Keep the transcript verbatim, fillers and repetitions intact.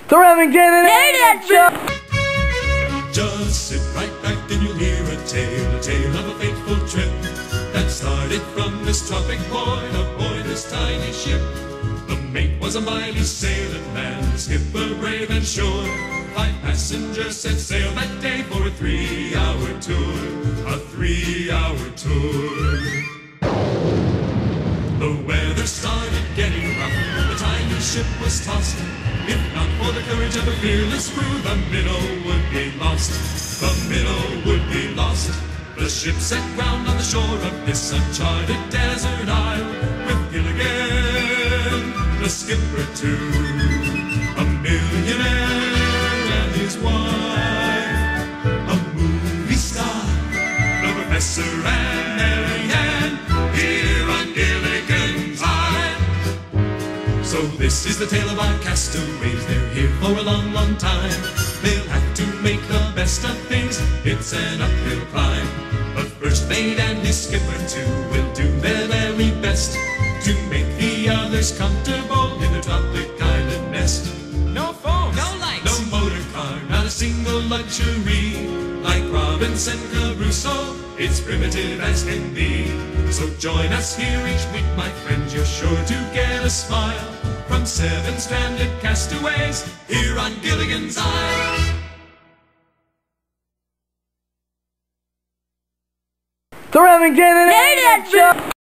The Remington and Aidan show. Just sit right back and you'll hear a tale, a tale of a fateful trip that started from this tropic point aboard this tiny ship. The mate was a mighty sailing man, the skipper brave and sure. Five passengers set sail that day for a three-hour tour, a three-hour tour. The weather started getting rough, the tiny ship was tossed. If not for the courage of the fearless crew, the minnow would be lost. The minnow would be lost. The ship set ground on the shore of this uncharted desert isle, with Gilligan, the skipper too, a millionaire and his wife, a movie star, the professor and Mary Ann, here on Gilligan's Isle. So this is the tale of our castaways. They're here for a long, long time. They'll have to make the best of things. It's an uphill climb. But first mate and his skipper too will do their very best to make the others comfortable in their tropic island nest. No phone, no lights, no motor car, not a single luxury. Like Robinson Crusoe, it's primitive as can be. So join us here each week, my friends. You're sure to get a smile from seven stranded castaways here on Gilligan's Isle. The Remington and Aidan show.